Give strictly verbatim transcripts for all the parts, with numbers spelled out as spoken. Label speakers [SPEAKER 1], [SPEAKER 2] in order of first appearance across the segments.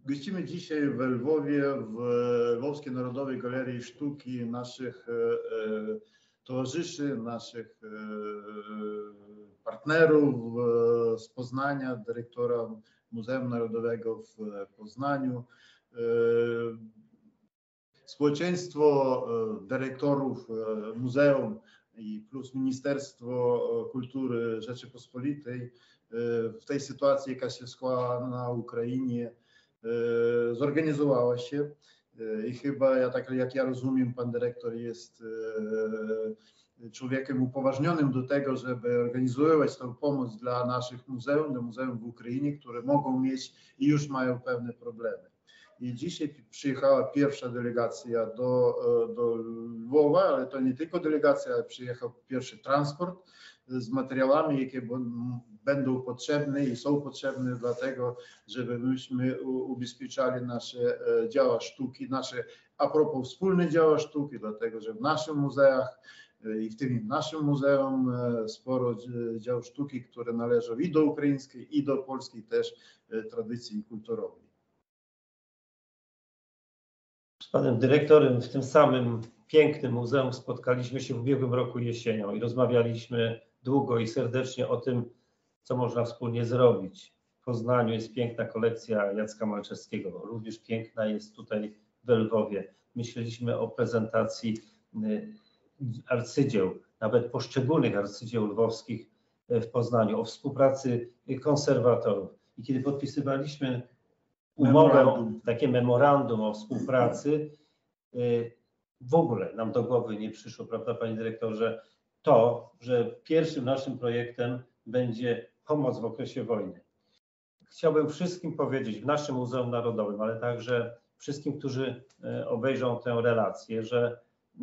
[SPEAKER 1] Gościmy dzisiaj w Lwowie, w Lwowskiej Narodowej Galerii Sztuki naszych e, towarzyszy, naszych e, partnerów e, z Poznania, dyrektora Muzeum Narodowego w Poznaniu. E, społeczeństwo e, dyrektorów e, muzeum i plus Ministerstwo Kultury Rzeczypospolitej e, w tej sytuacji, jaka się składa na Ukrainie, zorganizowała się i chyba, ja tak jak ja rozumiem, pan dyrektor jest człowiekiem upoważnionym do tego, żeby organizować tę pomoc dla naszych muzeum, do muzeum w Ukrainie, które mogą mieć i już mają pewne problemy. I dzisiaj przyjechała pierwsza delegacja do, do Lwowa, ale to nie tylko delegacja, ale przyjechał pierwszy transport z materiałami, jakie będą potrzebne i są potrzebne dlatego, żeby myśmy ubezpieczali nasze dzieła sztuki, nasze a propos wspólne dzieła sztuki, dlatego że w naszych muzeach i w tym w naszym muzeum sporo dzieł sztuki, które należą i do ukraińskiej, i do polskiej też tradycji kulturowej.
[SPEAKER 2] Z panem dyrektorem w tym samym pięknym muzeum spotkaliśmy się w ubiegłym roku jesienią i rozmawialiśmy długo i serdecznie o tym, co można wspólnie zrobić. W Poznaniu jest piękna kolekcja Jacka Malczewskiego, również piękna jest tutaj w Lwowie. Myśleliśmy o prezentacji arcydzieł, nawet poszczególnych arcydzieł lwowskich w Poznaniu, o współpracy konserwatorów. I kiedy podpisywaliśmy umowę, memorandum. takie memorandum o współpracy, w ogóle nam do głowy nie przyszło, prawda, panie dyrektorze, to, że pierwszym naszym projektem będzie pomoc w okresie wojny. Chciałbym wszystkim powiedzieć w naszym Muzeum Narodowym, ale także wszystkim, którzy obejrzą tę relację, że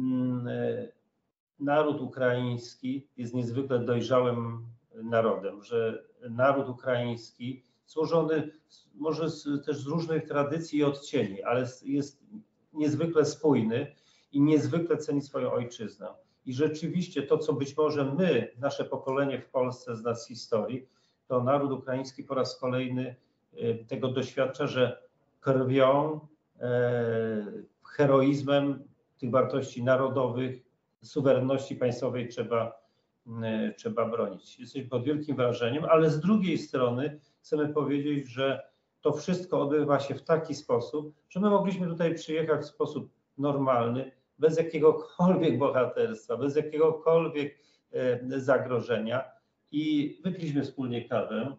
[SPEAKER 2] naród ukraiński jest niezwykle dojrzałym narodem, że naród ukraiński złożony może z, też z różnych tradycji i odcieni, ale jest niezwykle spójny i niezwykle ceni swoją ojczyznę. I rzeczywiście to, co być może my, nasze pokolenie w Polsce zna z historii, to naród ukraiński po raz kolejny tego doświadcza, że krwią, heroizmem tych wartości narodowych, suwerenności państwowej trzeba, trzeba bronić. Jesteśmy pod wielkim wrażeniem, ale z drugiej strony chcemy powiedzieć, że to wszystko odbywa się w taki sposób, że my mogliśmy tutaj przyjechać w sposób normalny, bez jakiegokolwiek bohaterstwa, bez jakiegokolwiek zagrożenia i wypiliśmy wspólnie kawę.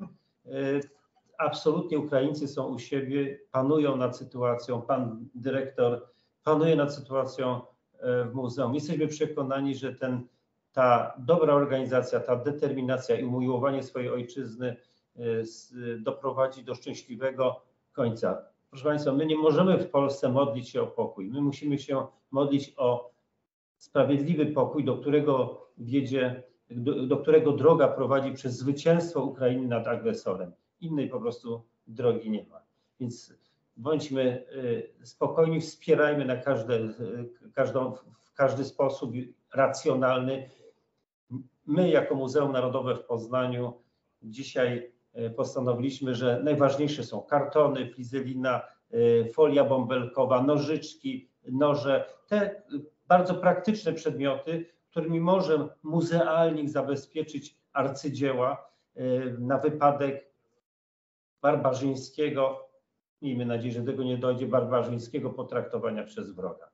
[SPEAKER 2] Absolutnie Ukraińcy są u siebie, panują nad sytuacją, pan dyrektor panuje nad sytuacją w muzeum. Jesteśmy przekonani, że ten, ta dobra organizacja, ta determinacja i umiłowanie swojej ojczyzny doprowadzi do szczęśliwego końca. Proszę państwa, my nie możemy w Polsce modlić się o pokój. My musimy się modlić o sprawiedliwy pokój, do którego wiedzie, do, do którego droga prowadzi przez zwycięstwo Ukrainy nad agresorem. Innej po prostu drogi nie ma. Więc bądźmy spokojni, wspierajmy na każde, każdą, w każdy sposób racjonalny. My jako Muzeum Narodowe w Poznaniu dzisiaj postanowiliśmy, że najważniejsze są kartony, flizelina, folia bąbelkowa, nożyczki, noże, te bardzo praktyczne przedmioty, którymi może muzealnik zabezpieczyć arcydzieła na wypadek barbarzyńskiego, miejmy nadzieję, że do tego nie dojdzie, barbarzyńskiego potraktowania przez wroga.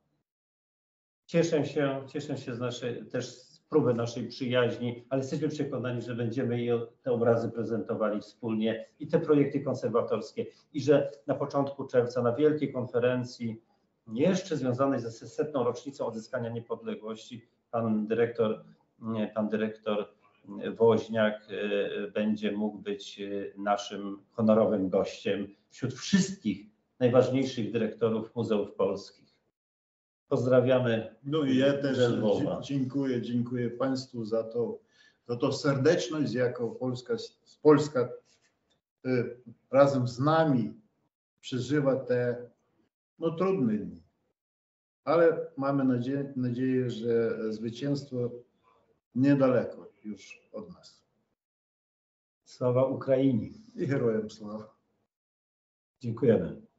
[SPEAKER 2] Cieszę się, cieszę się z naszej, też z próby naszej przyjaźni, ale jesteśmy przekonani, że będziemy je, te obrazy prezentowali wspólnie i te projekty konserwatorskie i że na początku czerwca na wielkiej konferencji, jeszcze związanej ze setną rocznicą odzyskania niepodległości, pan dyrektor, pan dyrektor Woźniak będzie mógł być naszym honorowym gościem wśród wszystkich najważniejszych dyrektorów muzeów polskich. Pozdrawiamy.
[SPEAKER 1] No i ja też dziękuję, dziękuję państwu za to, za to serdeczność, z jaką Polska, Polska razem z nami przeżywa te no, trudne dni. Ale mamy nadzieję, nadzieję, że zwycięstwo niedaleko już od nas.
[SPEAKER 2] Sława Ukrainie.
[SPEAKER 1] I herojem sława.
[SPEAKER 2] Dziękujemy.